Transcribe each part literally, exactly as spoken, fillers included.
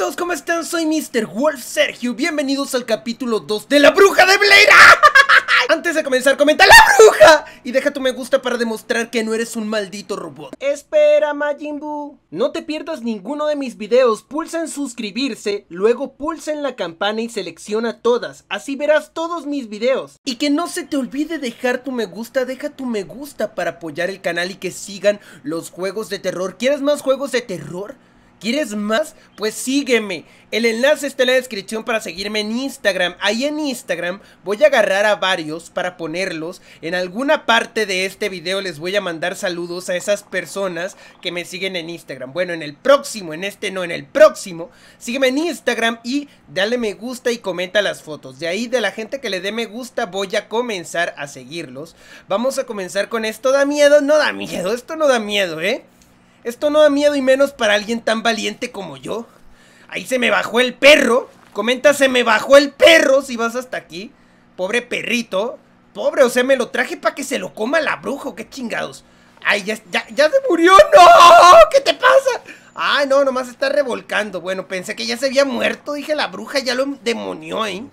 todos, ¿cómo están? Soy mister Wolf Sergio. Bienvenidos al capítulo dos de La Bruja de Blair. Antes de comenzar, comenta ¡La Bruja! Y deja tu me gusta para demostrar que no eres un maldito robot. Espera, Majin Buu. No te pierdas ninguno de mis videos. Pulsa en suscribirse, luego pulsa en la campana y selecciona todas. Así verás todos mis videos. Y que no se te olvide dejar tu me gusta. Deja tu me gusta para apoyar el canal y que sigan los juegos de terror. ¿Quieres más juegos de terror? ¿Quieres más? Pues sígueme. El enlace está en la descripción para seguirme en Instagram. Ahí en Instagram voy a agarrar a varios para ponerlos. En alguna parte de este video les voy a mandar saludos a esas personas que me siguen en Instagram. Bueno, en el próximo, en este no, en el próximo. Sígueme en Instagram y dale me gusta y comenta las fotos. De ahí, de la gente que le dé me gusta, voy a comenzar a seguirlos. Vamos a comenzar con esto. ¿Da miedo? No da miedo, esto no da miedo, ¿eh? Esto no da miedo y menos para alguien tan valiente como yo. Ahí se me bajó el perro. Comenta, se me bajó el perro si vas hasta aquí. Pobre perrito. Pobre, o sea, me lo traje para que se lo coma la bruja. ¿Qué chingados? Ay, ya, ya, ya se murió. ¡No! ¿Qué te pasa? Ay, no, nomás está revolcando. Bueno, pensé que ya se había muerto. Dije, la bruja ya lo demonió, ¿eh?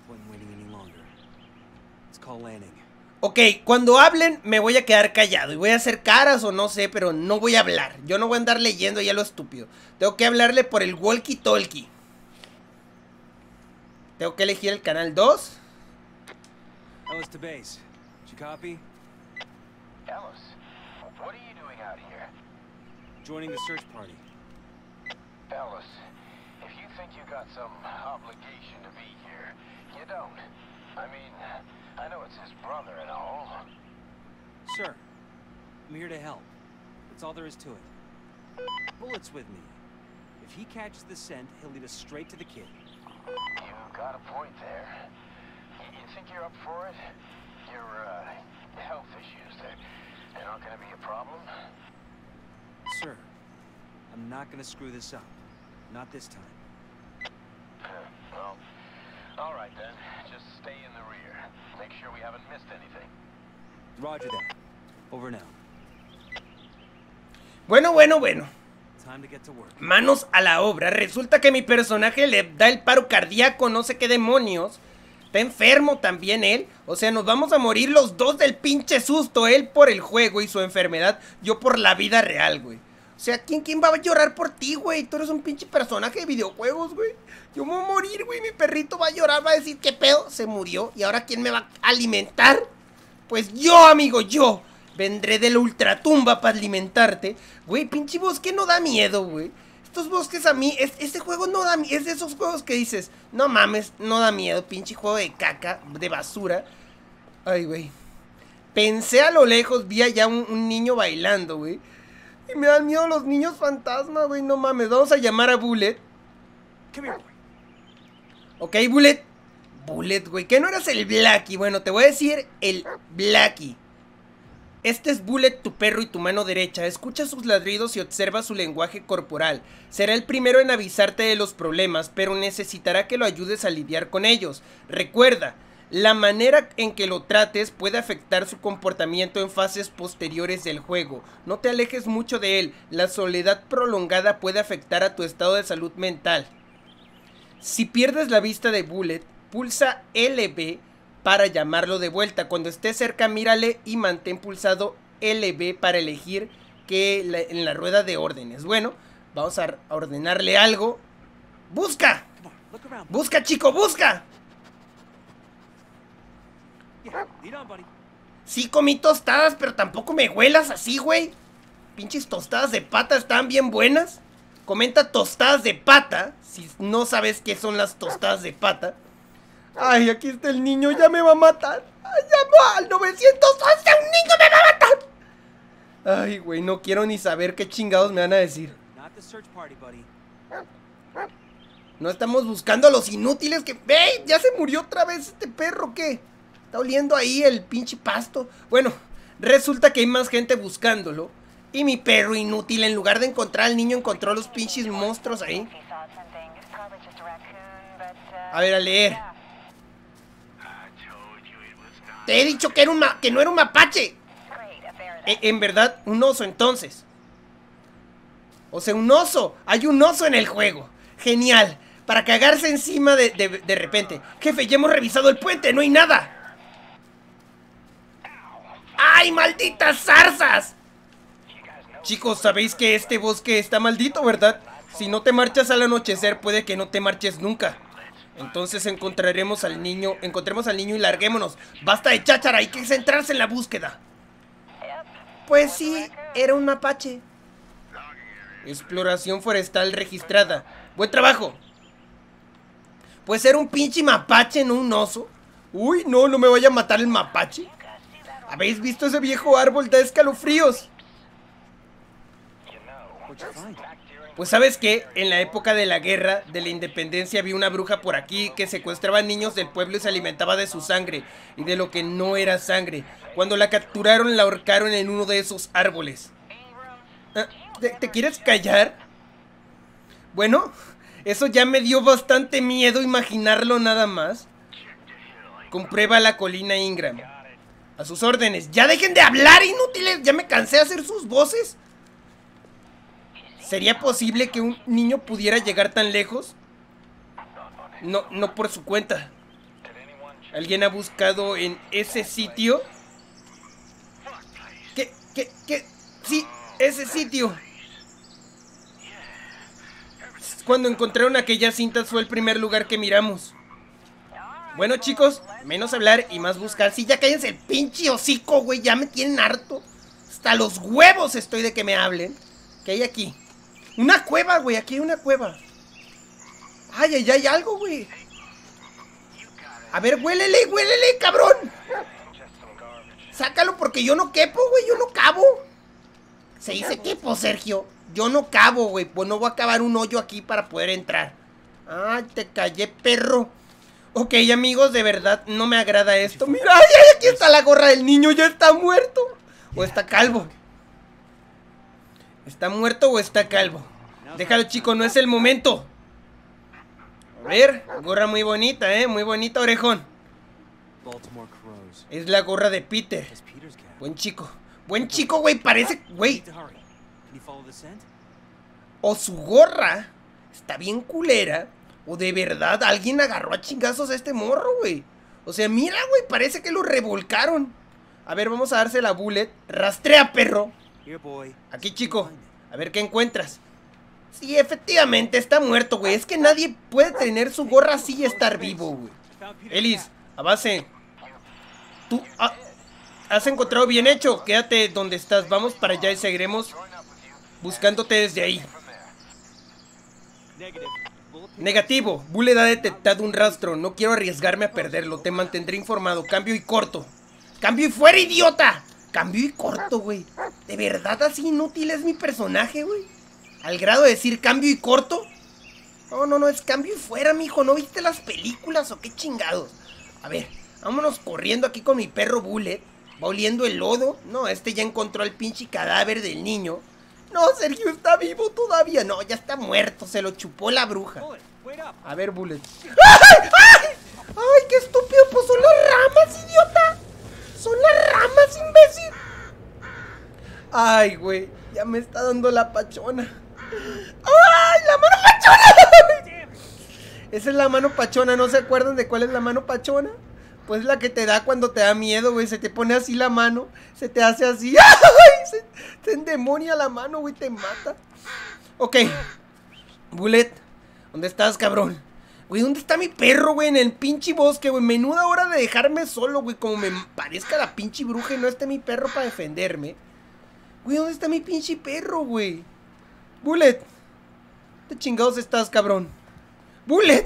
Ok, cuando hablen me voy a quedar callado y voy a hacer caras o no sé, pero no voy a hablar. Yo no voy a andar leyendo ya lo estúpido. Tengo que hablarle por el walkie talkie. Tengo que elegir el canal dos. Ellis to base. Did you copy? Ellis, what are you doing out here? Joining the search party. Ellis, if you think you got some obligation to be here, you don't. I mean, I know it's his brother and all. Sir, I'm here to help. That's all there is to it. Bullet's with me. If he catches the scent, he'll lead us straight to the kid. You got a point there. You think you're up for it? Your, uh, health issues, they're, they're not gonna be a problem? Sir, I'm not gonna screw this up. Not this time. Well, all right then. Just stay in the rear. Make sure we haven't missed anything. Roger that. Over now. Bueno, bueno, bueno. Time to get to work. Manos a la obra. Resulta que mi personaje le da el paro cardíaco, no sé qué demonios. Está enfermo también él. O sea, nos vamos a morir los dos del pinche susto. Él por el juego y su enfermedad, yo por la vida real, güey. O sea, ¿quién, quién va a llorar por ti, güey? Tú eres un pinche personaje de videojuegos, güey. Yo me voy a morir, güey. Mi perrito va a llorar, va a decir, ¿qué pedo? Se murió. ¿Y ahora quién me va a alimentar? Pues yo, amigo, yo. Vendré de la ultratumba para alimentarte. Güey, pinche bosque no da miedo, güey. Estos bosques a mí, es, este juego no da miedo. Es de esos juegos que dices, no mames, no da miedo. Pinche juego de caca, de basura. Ay, güey. Pensé a lo lejos, vi allá un, un niño bailando, güey. Y me dan miedo los niños fantasmas, güey, no mames. Vamos a llamar a Bullet. Come here, boy. Ok, Bullet. Bullet, güey, ¿qué no eras el Blackie? Bueno, te voy a decir el Blackie. Este es Bullet, tu perro y tu mano derecha. Escucha sus ladridos y observa su lenguaje corporal. Será el primero en avisarte de los problemas, pero necesitará que lo ayudes a lidiar con ellos. Recuerda, la manera en que lo trates puede afectar su comportamiento en fases posteriores del juego. No te alejes mucho de él. La soledad prolongada puede afectar a tu estado de salud mental. Si pierdes la vista de Bullet, pulsa L B para llamarlo de vuelta. Cuando esté cerca, mírale y mantén pulsado L B para elegir que la, en la rueda de órdenes. Bueno, vamos a ordenarle algo. ¡Busca! ¡Busca, chico, busca! Sí comí tostadas, pero tampoco me huelas así, güey. Pinches tostadas de pata están bien buenas. Comenta tostadas de pata, si no sabes qué son las tostadas de pata. Ay, aquí está el niño, ya me va a matar. Ay, llamo al novecientos once, un niño me va a matar. Ay, güey, no quiero ni saber qué chingados me van a decir. No estamos buscando a los inútiles que... ¡Ve! Ya se murió otra vez este perro, ¿qué? Está oliendo ahí el pinche pasto. Bueno, resulta que hay más gente buscándolo. Y mi perro inútil, en lugar de encontrar al niño, encontró los pinches monstruos ahí. A ver, a leer. Te he dicho que, era un ma que no era un mapache. E en verdad, un oso entonces. O sea, un oso. Hay un oso en el juego. Genial. para cagarse encima de, de, de repente. Jefe, ya hemos revisado el puente, no hay nada. ¡Ay, malditas zarzas! Chicos, sabéis que este bosque está maldito, ¿verdad? Si no te marchas al anochecer, puede que no te marches nunca. Entonces encontraremos al niño, encontremos al niño y larguémonos. Basta de cháchara, hay que centrarse en la búsqueda. Pues sí, era un mapache. Exploración forestal registrada. Buen trabajo. Pues era un pinche mapache, no un oso. Uy, no, no me vaya a matar el mapache. ¿Habéis visto ese viejo árbol? Da escalofríos. Pues ¿sabes qué? En la época de la guerra de la independencia había una bruja por aquí que secuestraba niños del pueblo y se alimentaba de su sangre y de lo que no era sangre. Cuando la capturaron, la ahorcaron en uno de esos árboles. ¿Ah, ¿te, ¿Te quieres callar? Bueno, eso ya me dio bastante miedo imaginarlo nada más. Comprueba la colina Ingram. A sus órdenes. ¡Ya dejen de hablar, inútiles! Ya me cansé de hacer sus voces. ¿Sería posible que un niño pudiera llegar tan lejos? No, no por su cuenta. ¿Alguien ha buscado en ese sitio? ¿Qué? ¿Qué? ¿Qué? Sí, ese sitio. Cuando encontraron aquellas cintas fue el primer lugar que miramos. Bueno, chicos, menos hablar y más buscar. Sí, ya cállense el pinche hocico, güey. Ya me tienen harto. Hasta los huevos estoy de que me hablen. ¿Qué hay aquí? Una cueva, güey, aquí hay una cueva. Ay, ay, hay algo, güey. A ver, huélele, huélele, cabrón. Sácalo porque yo no quepo, güey, yo no cabo. Se dice quepo, Sergio. Yo no cabo, güey, pues no voy a cavar un hoyo aquí para poder entrar. Ay, te callé, perro. Ok, amigos, de verdad no me agrada esto. Mira, ay, ay, aquí está la gorra del niño, ya está muerto. O está calvo. ¿Está muerto o está calvo? Déjalo, chico, no es el momento. A ver, gorra muy bonita, eh, muy bonita, orejón. Es la gorra de Peter. Buen chico. Buen chico, güey, parece, güey. O su gorra está bien culera, o de verdad alguien agarró a chingazos a este morro, güey. O sea, mira, güey, parece que lo revolcaron. A ver, vamos a darse la bullet. Rastrea, perro. Aquí, chico, a ver qué encuentras. Sí, efectivamente, está muerto, güey. Es que nadie puede tener su gorra así y estar vivo, güey. Ellis, a base. Tú ah, has encontrado bien hecho. Quédate donde estás, vamos para allá y seguiremos buscándote desde ahí. Negativo, Bullet ha detectado un rastro. No quiero arriesgarme a perderlo. Te mantendré informado, cambio y corto. ¡Cambio y fuera, idiota! Cambio y corto, güey. ¿De verdad así inútil es mi personaje, güey? ¿Al grado de decir cambio y corto? No, no, no, es cambio y fuera, mijo. ¿No viste las películas o qué chingados? A ver, vámonos corriendo aquí con mi perro Bullet. Va oliendo el lodo. No, este ya encontró al pinche cadáver del niño. No, Sergio está vivo todavía. No, ya está muerto, se lo chupó la bruja. A ver, Bullet. ¡Ay! ¡Ay! ¡Ay, qué estúpido! Pues son las ramas, idiota. Son las ramas, imbécil. Ay, güey, ya me está dando la pachona. ¡Ay, la mano pachona! Esa es la mano pachona, ¿no se acuerdan de cuál es la mano pachona? Pues la que te da cuando te da miedo, güey. Se te pone así la mano, se te hace así. ¡Ay! Se, se endemonia la mano, güey, te mata. Ok, Bullet, ¿dónde estás, cabrón? Güey, ¿dónde está mi perro, güey? En el pinche bosque, güey. Menuda hora de dejarme solo, güey. Como me parezca la pinche bruja y no esté mi perro para defenderme. Güey, ¿dónde está mi pinche perro, güey? Bullet, ¿dónde chingados estás, cabrón? Bullet.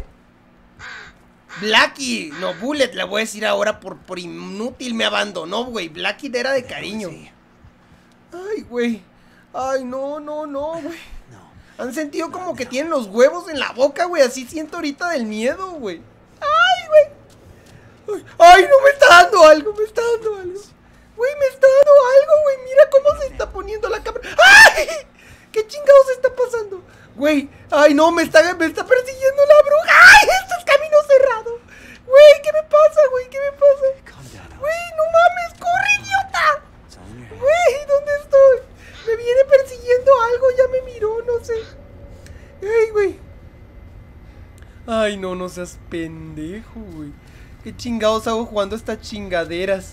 Blackie. No, Bullet, la voy a decir ahora por, por inútil me abandonó, güey. Blackie era de cariño. Ay, güey. Ay, no, no, no, güey. Han sentido como que tienen los huevos en la boca, güey. Así siento ahorita del miedo, güey. Ay, güey. Ay, no, me está dando algo, me está dando algo. Güey, me está dando algo, güey. Mira cómo se está poniendo la cámara. ¡Ay! ¿Qué chingados está pasando? Güey, ay, no, me está, me está persiguiendo la bruja. ¡Ay, esto es camino cerrado! Güey, ¿qué me pasa, güey? ¿Qué me pasa? Güey, no mames, corre, idiota. Güey, ¿dónde estoy? Me viene persiguiendo algo, ya me miró, no sé. Ey, güey. Ay, no, no seas pendejo, güey. ¿Qué chingados hago jugando estas chingaderas?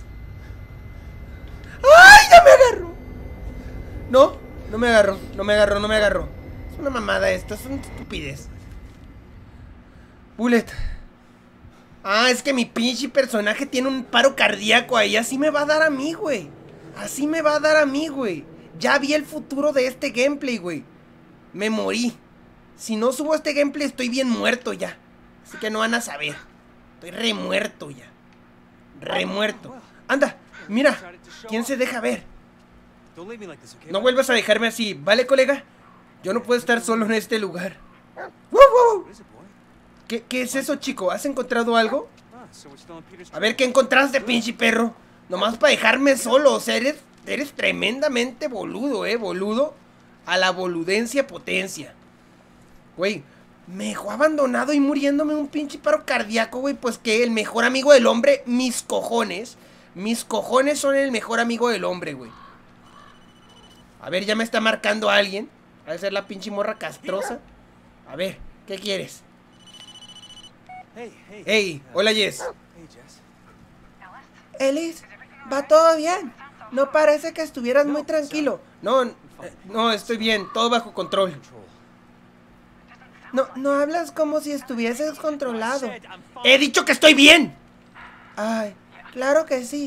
¡Ay, ya me agarró! No, no me agarró, no me agarró, no me agarró. Es una mamada esto, es una estupidez. Bullet. Ah, es que mi pinche personaje tiene un paro cardíaco ahí. Así me va a dar a mí, güey. Así me va a dar a mí, güey. Ya vi el futuro de este gameplay, güey. Me morí. Si no subo este gameplay estoy bien muerto ya. Así que no van a saber. Estoy remuerto ya. Remuerto. Anda, mira. ¿Quién se deja ver? No vuelvas a dejarme así, ¿vale, colega? Yo no puedo estar solo en este lugar. ¡Wow, wow! ¿Qué, ¿Qué es eso, chico? ¿Has encontrado algo? A ver, ¿qué encontraste, pinche perro? Nomás para dejarme solo. O sea, eres, eres tremendamente boludo, eh, boludo. A la boludencia potencia. Güey, me dejó abandonado y muriéndome un pinche paro cardíaco, güey. Pues que el mejor amigo del hombre, mis cojones. Mis cojones son el mejor amigo del hombre, güey. A ver, ya me está marcando alguien. Va a ser la pinche morra castrosa. A ver, ¿qué quieres? Hey, hola Jess. Ellis, ¿va todo bien? No parece que estuvieras muy tranquilo. No, no, estoy bien, todo bajo control. No, no hablas como si estuvieses controlado. ¡He dicho que estoy bien! Ay, claro que sí.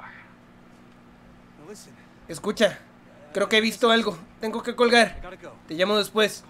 Escucha, creo que he visto algo. Tengo que colgar. Te llamo después.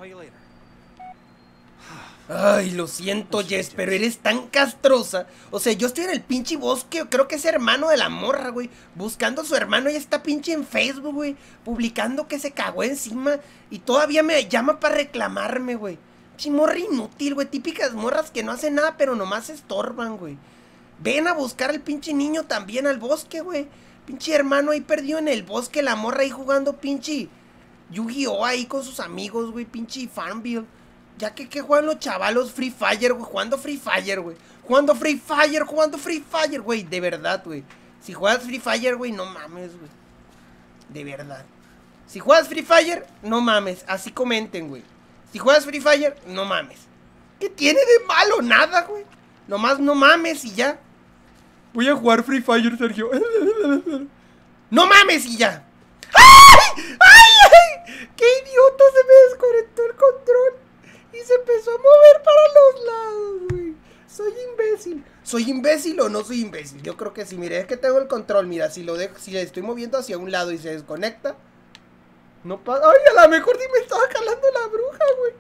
Ay, lo siento, Jess, pero eres tan castrosa. O sea, yo estoy en el pinche bosque. Creo que es hermano de la morra, güey. Buscando a su hermano y está pinche en Facebook, güey. Publicando que se cagó encima. Y todavía me llama para reclamarme, güey. Chimorra inútil, güey. Típicas morras que no hacen nada, pero nomás estorban, güey. Ven a buscar al pinche niño también al bosque, güey. Pinche hermano ahí perdido en el bosque. La morra ahí jugando pinche Yu-Gi-Oh! Ahí con sus amigos, güey. Pinche Farmville. Ya que, que juegan los chavalos Free Fire, güey. Jugando Free Fire, güey. Jugando Free Fire, jugando Free Fire, güey. De verdad, güey. Si juegas Free Fire, güey, no mames, güey. De verdad. Si juegas Free Fire, no mames. Así comenten, güey. Si juegas Free Fire, no mames. ¿Qué tiene de malo? Nada, güey. Nomás no mames y ya. Voy a jugar Free Fire, Sergio. No mames y ya. ¡Ay! ¡Ay! ¡Ay! ¡Qué idiota! Se me desconectó el control. Y se empezó a mover para los lados, güey. Soy imbécil. ¿Soy imbécil o no soy imbécil? Yo creo que sí, mire, es que tengo el control. Mira, si lo dejo, si le estoy moviendo hacia un lado y se desconecta, no pasa. Ay, a lo mejor sí me estaba jalando la bruja, güey.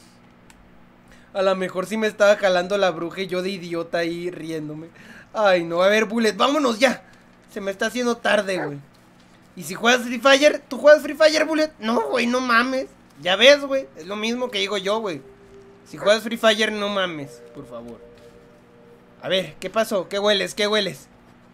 A lo mejor sí me estaba jalando la bruja y yo de idiota ahí riéndome. Ay, no, a ver, Bullet, vámonos ya. Se me está haciendo tarde, güey. ¿Y si juegas Free Fire? ¿Tú juegas Free Fire, Bullet? No, güey, no mames. Ya ves, güey, es lo mismo que digo yo, güey. Si juegas Free Fire, no mames, por favor. A ver, ¿qué pasó? ¿Qué hueles? ¿Qué hueles?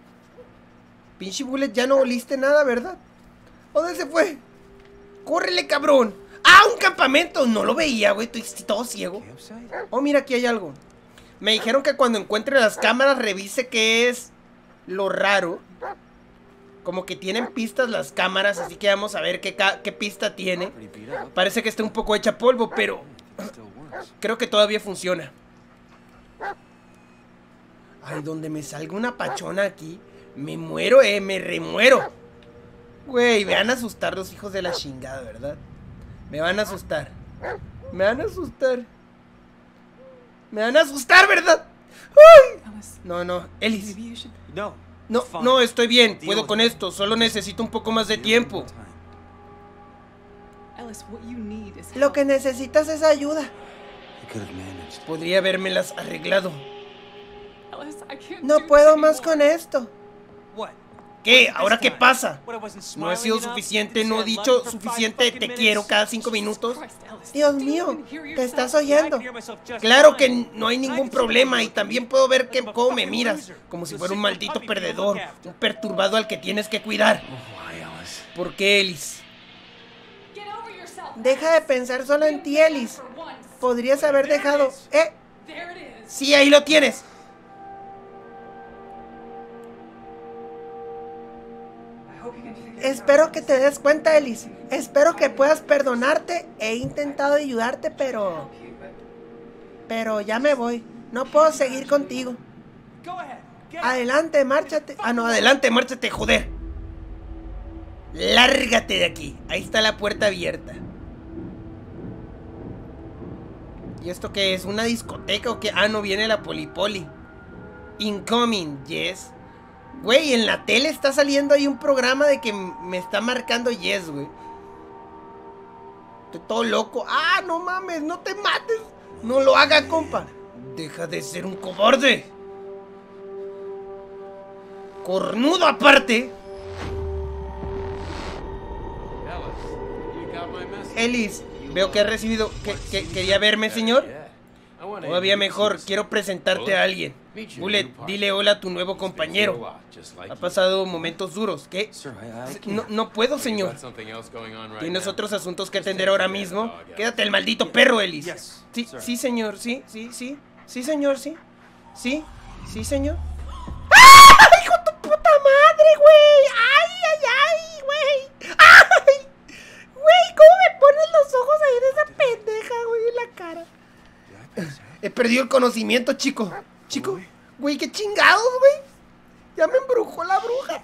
Pinche Bullet, ya no oliste nada, ¿verdad? ¿Dónde se fue? ¡Córrele, cabrón! ¡Ah, un campamento! No lo veía, güey, estoy todo ciego. Oh, mira, aquí hay algo. Me dijeron que cuando encuentre las cámaras revise qué es lo raro. Como que tienen pistas las cámaras, así que vamos a ver qué, qué pista tiene. Parece que está un poco hecha polvo, pero creo que todavía funciona. Ay, donde me salga una pachona aquí, me muero, eh, me remuero. Güey, me van a asustar los hijos de la chingada, ¿verdad? Me van a asustar. Me van a asustar. Me van a asustar, ¿verdad? ¡Ay! No, no, Ellis. No. No, no, estoy bien, puedo con esto, solo necesito un poco más de tiempo. Lo que necesitas es ayuda. Podría habérmelas arreglado. No puedo más con esto. ¿Qué? ¿Ahora qué pasa? ¿No he sido suficiente? ¿No he dicho suficiente te quiero cada cinco minutos? Dios mío, ¿te estás oyendo? Claro que no hay ningún problema y también puedo ver que cómo me miras, como si fuera un maldito perdedor, un perturbado al que tienes que cuidar. ¿Por qué, Ellis? Deja de pensar solo en ti, Ellis. Podrías haber dejado... ¿Eh? Sí, ahí lo tienes. Espero que te des cuenta, Ellis. Espero que puedas perdonarte. He intentado ayudarte, pero... pero ya me voy. No puedo seguir contigo. Go ahead. Get Adelante, márchate. Ah, no, adelante, márchate, joder. Lárgate de aquí. Ahí está la puerta abierta. ¿Y esto qué es? ¿Una discoteca o qué? Ah, no, viene la Polipoli. Incoming, yes. Güey, en la tele está saliendo ahí un programa de que me está marcando yes, güey. Estoy todo loco. Ah, no mames, no te mates. No lo haga, compa. Deja de ser un cobarde. Cornudo aparte. Ellis, veo que ha recibido... Que, que, ¿Quería verme, señor? Todavía mejor, quiero presentarte a alguien. Bullet, dile hola a tu nuevo compañero. Ha pasado momentos duros. ¿Qué? No, no puedo, señor. ¿Tienes otros asuntos que atender ahora mismo? Quédate el maldito perro, Ellis. Sí, sí, señor, sí, sí, sí. Sí, señor, sí. Sí, sí, señor. ¡Ah! ¡Hijo de tu puta madre, güey! ¡Ay, ay, ay, güey! ¡Ay! Güey, ¿cómo me pones los ojos ahí de esa pendeja, güey, en la cara? He perdido el conocimiento, chico. Chico, güey, qué chingados, güey. Ya me embrujó la bruja.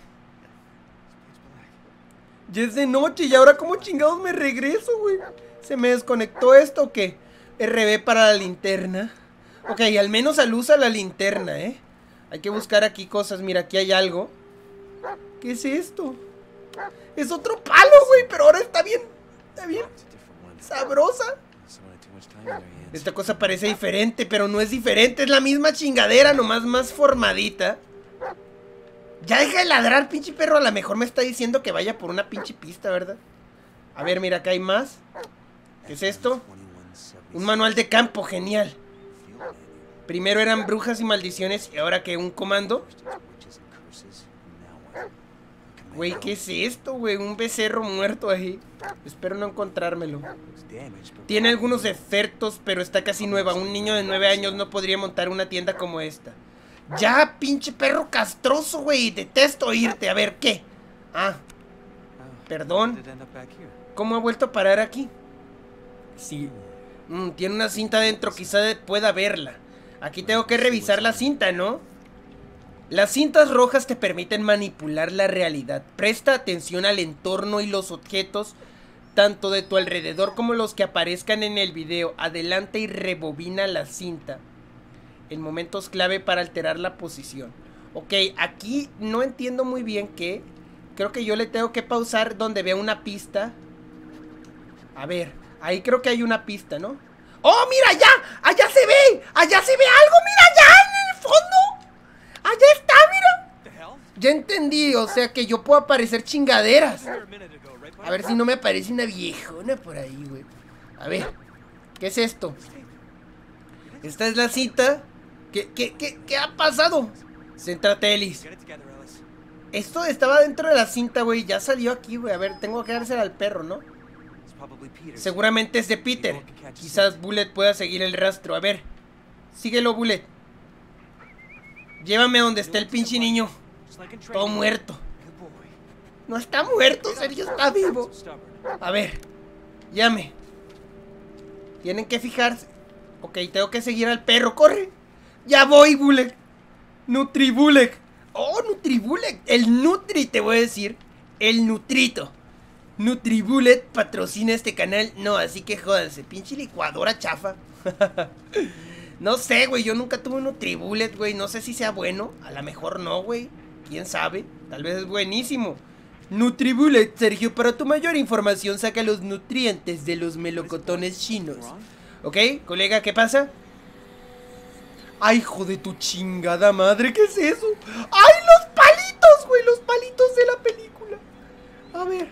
Ya es de noche y ahora como chingados me regreso, güey. ¿Se me desconectó esto o qué? R B para la linterna. Ok, al menos alusa la linterna, ¿eh? Hay que buscar aquí cosas. Mira, aquí hay algo. ¿Qué es esto? Es otro palo, güey, pero ahora está bien. Está bien sabrosa. Esta cosa parece diferente, pero no es diferente. Es la misma chingadera, nomás más formadita. Ya deja de ladrar, pinche perro. A lo mejor me está diciendo que vaya por una pinche pista, ¿verdad? A ver, mira, acá hay más. ¿Qué es esto? Un manual de campo, genial. Primero eran brujas y maldiciones y ahora que un comando. Güey, ¿qué es esto, güey? Un becerro muerto ahí. Espero no encontrármelo. Tiene algunos defectos, pero está casi nueva. Un niño de nueve años no podría montar una tienda como esta. Ya, pinche perro castroso, güey. Detesto oírte. A ver, ¿qué? Ah, perdón. ¿Cómo ha vuelto a parar aquí? Sí. Mm, tiene una cinta dentro, quizá pueda verla. Aquí tengo que revisar la cinta, ¿no? Las cintas rojas te permiten manipular la realidad. Presta atención al entorno y los objetos, tanto de tu alrededor como los que aparezcan en el video. Adelanta y rebobina la cinta en momentos clave para alterar la posición. Ok, aquí no entiendo muy bien qué. Creo que yo le tengo que pausar donde vea una pista. A ver, ahí creo que hay una pista, ¿no? ¡Oh, mira, allá! ¡Allá se ve! ¡Allá se ve algo! ¡Mira, allá en el fondo! ¡Allá está, mira! Ya entendí, o sea que yo puedo aparecer chingaderas. A ver si no me aparece una viejona por ahí, güey. A ver, ¿qué es esto? Esta es la cita. ¿Qué, qué, qué, qué ha pasado? Céntrate, Ellis. Esto estaba dentro de la cinta, güey. Ya salió aquí, güey. A ver, tengo que dársela al perro, ¿no? Seguramente es de Peter. Quizás Bullet pueda seguir el rastro. A ver, síguelo, Bullet. Llévame a donde está el pinche niño. Todo muerto. No está muerto, Sergio está vivo. A ver, llame. Tienen que fijarse. Ok, tengo que seguir al perro, corre. Ya voy, Bullet. Nutribullet. Oh, Nutribullet. El Nutri, te voy a decir. El Nutrito. Nutribullet patrocina este canal. No, así que jódanse. Pinche licuadora chafa. No sé, güey. Yo nunca tuve un Nutribullet, güey. No sé si sea bueno. A lo mejor no, güey. Quién sabe. Tal vez es buenísimo. Nutribullet, Sergio. Para tu mayor información, saca los nutrientes de los melocotones chinos. ¿Ok? Colega, ¿qué pasa? ¡Ay, hijo de tu chingada madre! ¿Qué es eso? ¡Ay, los palitos, güey! Los palitos de la película. A ver.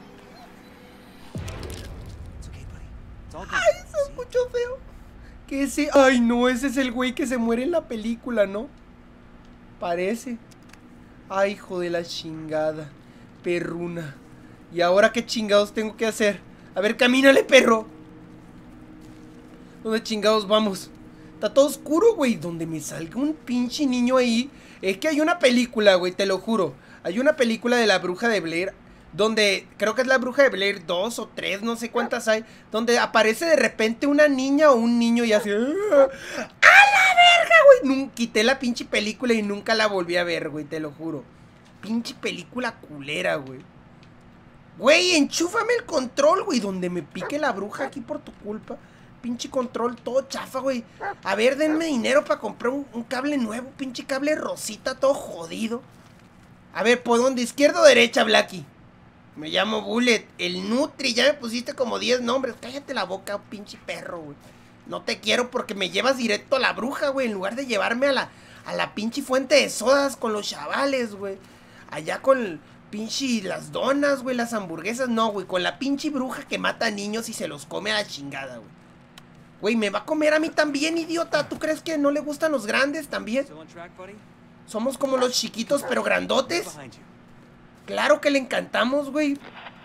¡Ay, se escuchó feo! ¿Qué es ese? ¡Ay, no! Ese es el güey que se muere en la película, ¿no? Parece. ¡Ay, hijo de la chingada! Perruna. ¿Y ahora qué chingados tengo que hacer? A ver, camínale, perro. ¿Dónde chingados vamos? Está todo oscuro, güey. Donde me salga un pinche niño ahí. Es que hay una película, güey, te lo juro. Hay una película de la bruja de Blair. donde creo que es la bruja de Blair dos o tres, no sé cuántas hay, donde aparece de repente una niña o un niño y así, ¡a la verga, güey! Nun- Quité la pinche película y nunca la volví a ver, güey, te lo juro. Pinche película culera, güey. Güey, enchúfame el control, güey, donde me pique la bruja aquí por tu culpa. Pinche control todo chafa, güey. A ver, denme dinero para comprar un, un cable nuevo, pinche cable rosita todo jodido. A ver, ¿por dónde? ¿Izquierda o derecha, Blacky? Me llamo Bullet, el Nutri, ya me pusiste como diez nombres. Cállate la boca, pinche perro, güey. No te quiero porque me llevas directo a la bruja, güey, en lugar de llevarme a la, a la pinche fuente de sodas con los chavales, güey. Allá con el pinche las donas, güey, las hamburguesas, no, güey, con la pinche bruja que mata a niños y se los come a la chingada, güey. Güey, me va a comer a mí también, idiota. ¿Tú crees que no le gustan los grandes también? Still on track, buddy? Somos como los chiquitos pero grandotes. Behind you. Claro que le encantamos, güey.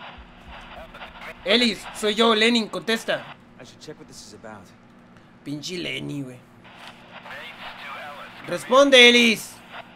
Ellis, soy yo, Lenin, contesta. I should check what this is about. Pinche Lenny, güey. Responde, Ellis.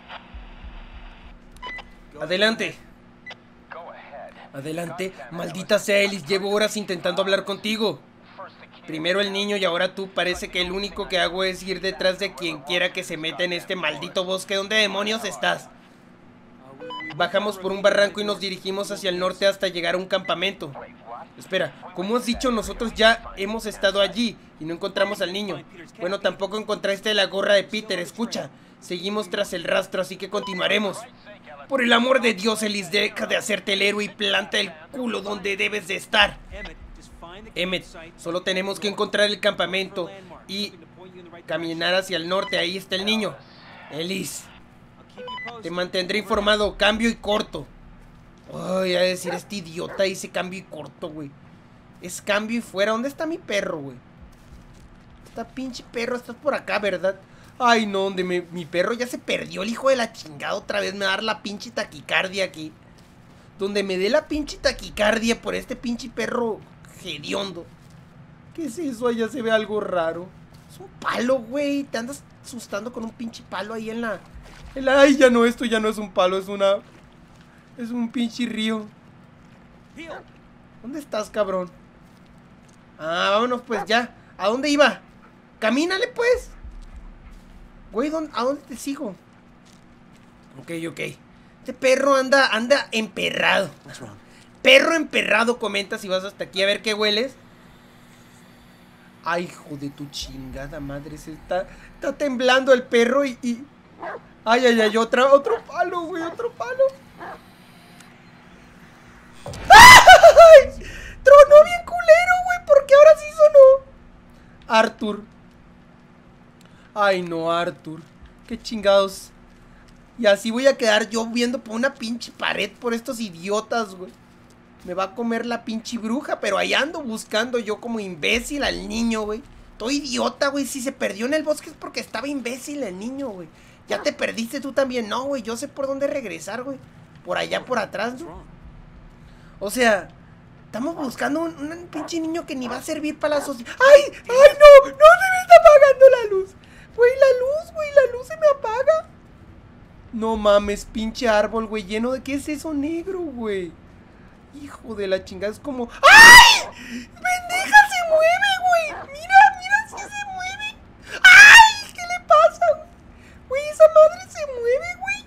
Adelante. Adelante. Maldita sea, Ellis. Llevo horas intentando hablar contigo. Primero el niño y ahora tú. Parece que el único que hago es ir detrás de quien quiera que se meta en este maldito bosque. ¿Dónde demonios estás? Bajamos por un barranco y nos dirigimos hacia el norte hasta llegar a un campamento. Espera, ¿cómo has dicho? Nosotros ya hemos estado allí y no encontramos al niño. Bueno, tampoco encontraste la gorra de Peter. Escucha, seguimos tras el rastro, así que continuaremos. Por el amor de Dios, Ellis, deja de hacerte el héroe y planta el culo donde debes de estar. Emmett, just find the Emmet, campsite. solo tenemos que encontrar el campamento y caminar hacia el norte. Ahí está el niño. Ellis, I'll keep you posted. te mantendré informado. Cambio y corto. Ay, a decir, este idiota dice cambio y corto, güey. Es cambio y fuera. ¿Dónde está mi perro, güey? Está pinche perro, estás por acá, ¿verdad? Ay, no, donde me- mi perro ya se perdió, el hijo de la chingada. Otra vez me va a dar la pinche taquicardia aquí. Donde me dé la pinche taquicardia por este pinche perro hediondo. ¿Qué es eso? Allá se ve algo raro. Es un palo, güey. Te andas asustando con un pinche palo ahí en la... en la- Ay, ya no, esto ya no es un palo, es una... es un pinche río. Heel. ¿Dónde estás, cabrón? Ah, vámonos pues ya. ¿A dónde iba? Camínale pues. Güey, ¿dónde- ¿a dónde te sigo? Ok, ok. Este perro anda, anda emperrado. What's wrong? Perro emperrado, comenta si vas hasta aquí a ver qué hueles. Ay, hijo de tu chingada madre. Se está, está temblando el perro y, y... Ay, ay, ay, otra, otro palo, güey, otro palo. ¡Ay! Tronó bien culero, güey, porque ahora sí sonó. Arthur. Ay, no, Arthur. Qué chingados. Y así voy a quedar yo viendo por una pinche pared por estos idiotas, güey. Me va a comer la pinche bruja, pero ahí ando buscando yo como imbécil al niño, güey. Todo idiota, güey. Si se perdió en el bosque es porque estaba imbécil el niño, güey. Ya te perdiste tú también. No, güey, yo sé por dónde regresar, güey. Por allá, por atrás, What's ¿no? wrong? O sea, estamos buscando un, un pinche niño que ni va a servir para la sociedad. ¡Ay! ¡Ay, no! ¡No se me está apagando la luz! Güey, la luz, güey, la luz se me apaga. No mames, pinche árbol, güey, lleno de... ¿Qué es eso negro, güey? Hijo de la chingada, es como... ¡Ay! ¡Pendeja, se mueve, güey! ¡Mira, mira si se mueve! ¡Ay! ¿Qué le pasa, güey? Güey, esa madre se mueve, güey.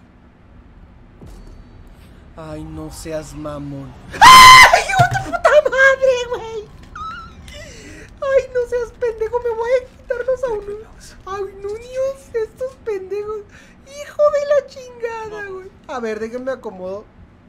Ay, no seas mamón. ¡Ay, hijo de puta madre, güey! Ay, no seas pendejo, me voy a quitarlos a unos. Ay, no, Dios, estos pendejos. Hijo de la chingada, güey. A ver, déjenme acomodo.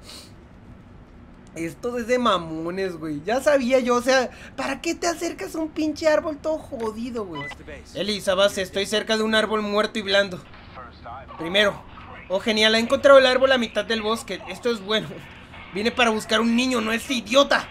Esto es de mamones, güey. Ya sabía yo, o sea, ¿para qué te acercas a un pinche árbol todo jodido, güey? What's the base? Elisa, base, estoy cerca de un árbol muerto y blando. Primero. Oh, genial, he encontrado el árbol a mitad del bosque. Esto es bueno. Vine para buscar un niño, no es idiota.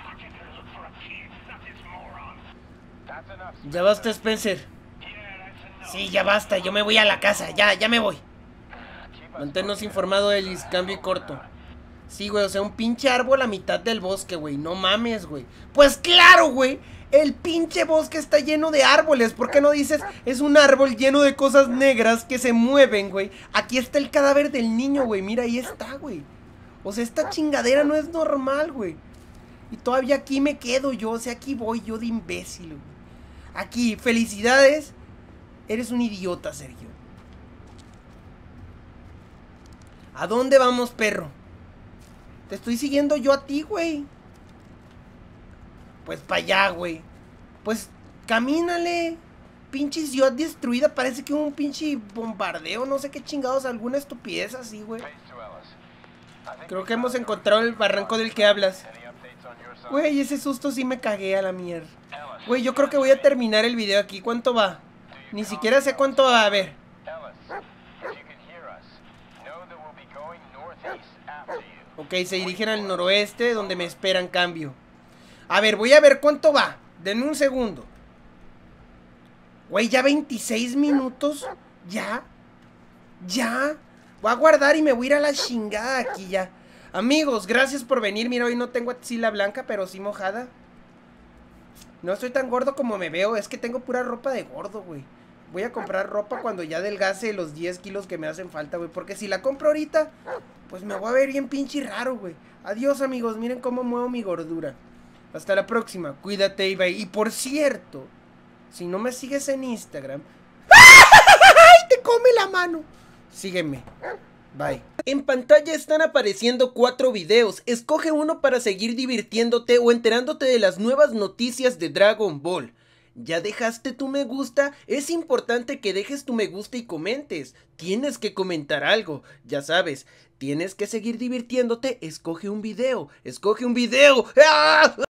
Ya basta, Spencer. Sí, ya basta, yo me voy a la casa. Ya, ya me voy. Manténnos informado, Ellis. Cambio y corto. Sí, güey, o sea, un pinche árbol a mitad del bosque, güey. No mames, güey. Pues claro, güey. El pinche bosque está lleno de árboles. ¿Por qué no dices? Es un árbol lleno de cosas negras que se mueven, güey. Aquí está el cadáver del niño, güey. Mira, ahí está, güey. O sea, esta chingadera no es normal, güey. Y todavía aquí me quedo yo, o sea, aquí voy yo de imbécil, güey. Aquí, felicidades. Eres un idiota, Sergio. ¿A dónde vamos, perro? Te estoy siguiendo yo a ti, güey. Pues para allá, güey. Pues camínale. Pinche ciudad destruida. Parece que hubo un pinche bombardeo. No sé qué chingados. Alguna estupidez así, güey. Creo que hemos encontrado el barranco del que hablas. Güey, ese susto sí me cagué a la mierda. Güey, yo creo que voy a terminar el video aquí. ¿Cuánto va? Ni siquiera sé cuánto va. A ver. Ok, se dirigen al noroeste, donde me esperan cambio. A ver, voy a ver cuánto va. Denme un segundo. Güey, ya veintiséis minutos. Ya. Ya. Voy a guardar y me voy a ir a la chingada aquí ya. Amigos, gracias por venir. Mira, hoy no tengo axila blanca, pero sí mojada. No estoy tan gordo como me veo. Es que tengo pura ropa de gordo, güey. Voy a comprar ropa cuando ya adelgace los diez kilos que me hacen falta, güey. Porque si la compro ahorita, pues me voy a ver bien pinche raro, güey. Adiós, amigos. Miren cómo muevo mi gordura. Hasta la próxima. Cuídate, Ibai. Y por cierto, si no me sigues en Instagram... ¡ay! Te come la mano. Sígueme. Bye. En pantalla están apareciendo cuatro videos. Escoge uno para seguir divirtiéndote o enterándote de las nuevas noticias de Dragon Ball. ¿Ya dejaste tu me gusta? Es importante que dejes tu me gusta y comentes. Tienes que comentar algo. Ya sabes, tienes que seguir divirtiéndote. Escoge un video. Escoge un video. ¡Ah!